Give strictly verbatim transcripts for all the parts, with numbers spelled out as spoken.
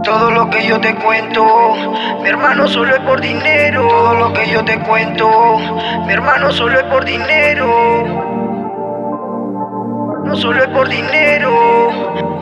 Todo lo que yo te cuento, mi hermano, solo es por dinero. Todo lo que yo te cuento, mi hermano, solo es por dinero. No solo es por dinero.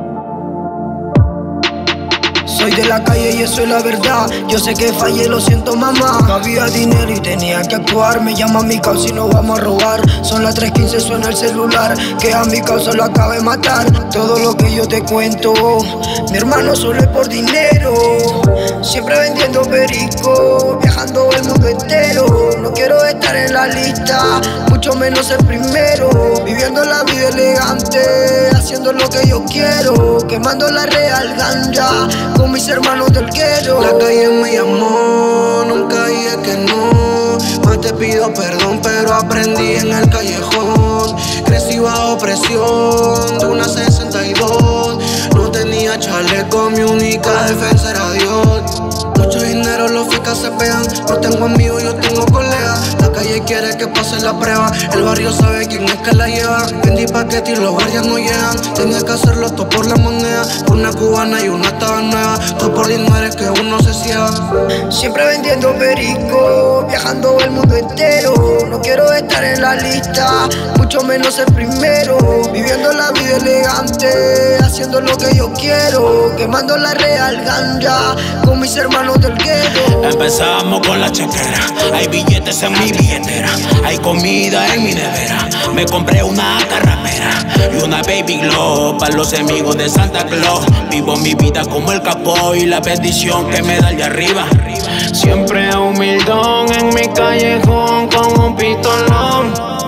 Soy de la calle y eso es la verdad. Yo sé que fallé, lo siento, mamá. No había dinero y tenía que actuar. Me llama mi causa y nos vamos a robar. Son las tres quince, suena el celular, que a mi causa lo acaba de matar. Todo lo que yo te cuento, mi hermano, solo es por dinero. Siempre vendiendo perico, viajando el mundo entero. No quiero estar en la lista, mucho menos el primero. Viviendo la vida elegante, haciendo lo que yo quiero. Quemando la real ganja con mis hermanos del guero. La calle me llamó, nunca dije que no. Hoy te pido perdón, pero aprendí en el callejón. Crecí bajo presión de una sesenta y dos. No tenía chaleco, mi única defensa era Dios. Mucho dinero, los ficas se pegan. No tengo amigos, yo tengo colegas. La calle quiere que pase la prueba. El barrio sabe quién es que la lleva. Vendí paquetes y los guardias no llegan. Tenía que hacerlo todo por la moneda. Una cubana y una estaba nueva. Todo por dinero es que uno se ciega. Siempre vendiendo perico, viajando el mundo entero. No quiero estar en la lista, mucho menos el primero. Viviendo la vida elegante, haciendo lo que yo quiero. Quemando la real ganja con mis hermanos del guero. Empezamos con la chequera, hay billetes en mi billetera, hay comida en mi nevera. Me compré una carrapera y una baby glow para los amigos de Santa Claus. Vivo mi vida como el capó y la bendición que me da el de arriba. Siempre humildón en mi callejón con un pistolón.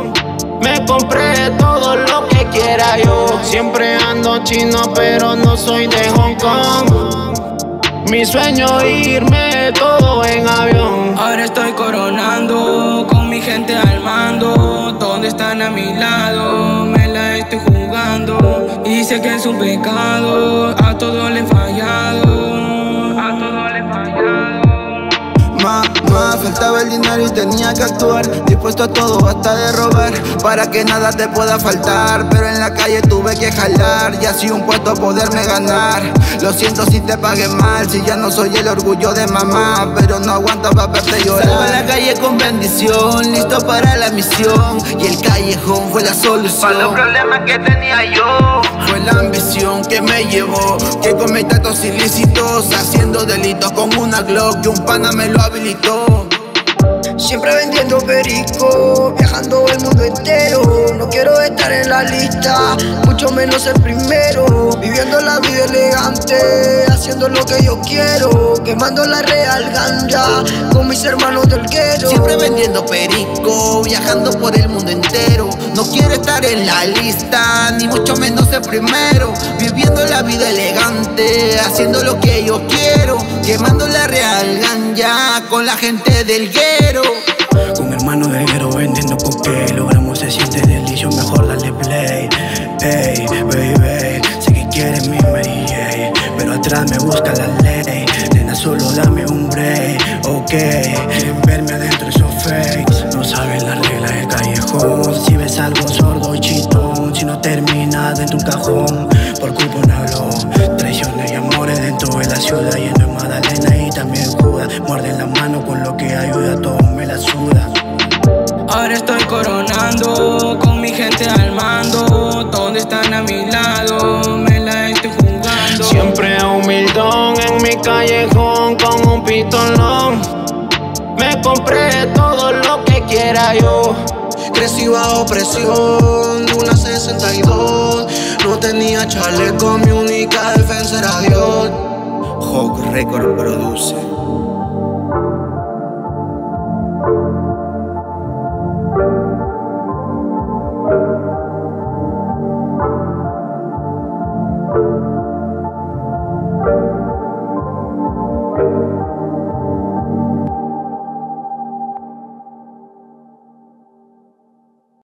Me compré todo lo que quiera yo. Siempre ando chino pero no soy de Hong Kong. Mi sueño es irme todo en avión. Ahora estoy coronando con mi gente al mando. Donde están a mi lado, me la estoy jugando. Y sé que es un pecado, a todo le he fallado. A todo le he fallado. Mamá, faltaba el dinero y tenía que actuar. Dispuesto a todo, hasta de robar, para que nada te pueda faltar. Pero en la calle tuve que jalar y así un puesto poderme ganar. Lo siento si te pagué mal, si ya no soy el orgullo de mamá, pero no aguanto para verte llorar. Salgo a la calle con bendición, listo para la misión. Y el callejón fue la solución para los problemas que tenía yo. Fue la ambición que me llevó, que cometí actos ilícitos, haciendo delitos con una Glock que un pana me lo habilitó. Siempre vendiendo perico, viajando el mundo entero. No quiero estar en la lista, mucho menos el primero. Viviendo la vida elegante, haciendo lo que yo quiero. Quemando la real ganja con mis hermanos del guero. Siempre vendiendo perico, viajando por el mundo entero. No quiero estar en la lista, ni mucho menos el primero. Viviendo la vida elegante, haciendo lo que yo quiero. Quemando la real ganja con la gente del guero. Con hermano del guero vendiendo coque, logramos se siente delicioso, mejor dale play. Hey, baby, sé que quieres mi Mary Jane, pero atrás me busca la ley. Nena, solo dame un break, ok. Quieren verme adentro esos fakes, no saben las reglas del callejón. Si ves algo sordo y chitón, si no termina dentro un cajón, por culpa no hablo. Traiciones y amores dentro de la ciudad, yendo en Magdalena y también Judas. Muerden la mano con lo que ayuda, todo me la suda. Ahora estoy coronando con mi gente al mando. Donde están a mi lado, me la estoy jugando. Siempre humildón en mi callejón con un pistolón. Me compré todo lo que quiera yo. Crecí bajo presión de una sesenta y dos. No tenía chaleco, mi única defensa era Dios. Hawk Record produce.